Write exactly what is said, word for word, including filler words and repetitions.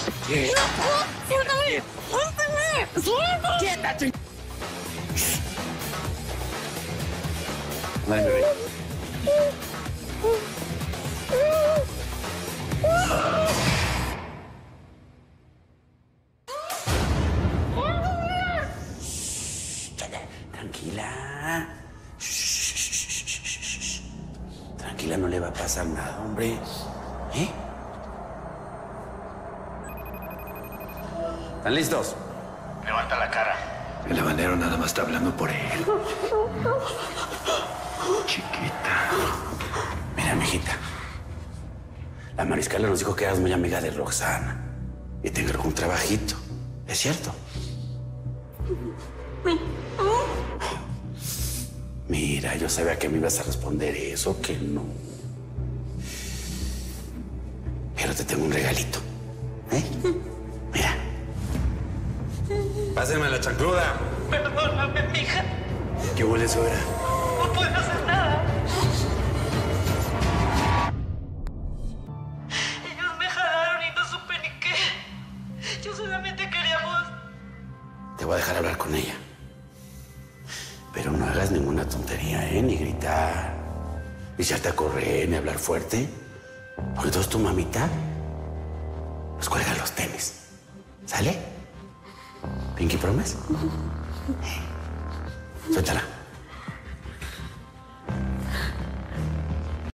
¡Quieta! ¡Suéltame! ¡Suéltame! ¡Suéltame! ¡Quieta, ching... Vale, bebé. Tranquila. Tranquila, no le va a pasar nada, hombre. ¿Eh? ¿Están listos? Levanta la cara. El habanero nada más está hablando por él. Chiquita. Mira, mijita. La mariscala nos dijo que eras muy amiga de Roxana. Y te encargó un trabajito. ¿Es cierto? Mira, yo sabía que me ibas a responder eso, que no. Pero te tengo un regalito. ¿Eh? Mira. Pásenme la chancluda. Perdóname, mija. ¿Qué huele eso era? No puedo hacer nada. Ellos me jalaron y no supe ni qué. Yo solamente queríamos... Te voy a dejar hablar con ella. Pero no hagas ninguna tontería, ¿eh? Ni gritar, ni echarte a correr, ni hablar fuerte. Porque entonces tu mamita nos cuelga los tenis. ¿Sale? ¿Pinky Promise? Suéltala.